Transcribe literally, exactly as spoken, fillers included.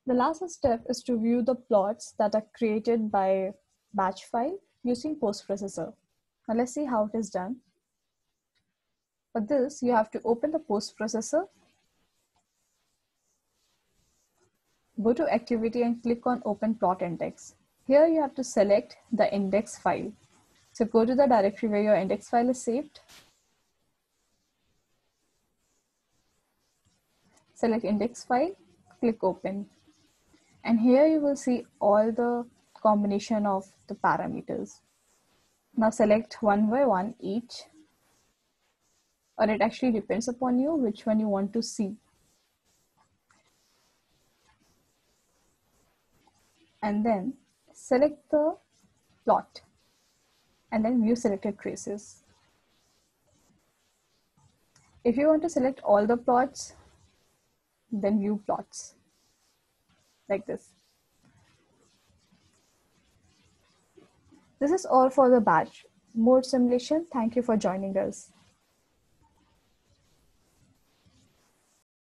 The last step is to view the plots that are created by batch file using post-processor. Now let's see how it is done. For this, you have to open the post-processor, go to activity and click on open plot index. Here you have to select the index file. So go to the directory where your index file is saved. Select index file, click open. And here you will see all the combination of the parameters. Now select one by one each, or it actually depends upon you which one you want to see. And then select the plot and then view selected traces. If you want to select all the plots, then view plots like this. This is all for the batch mode simulation. Thank you for joining us.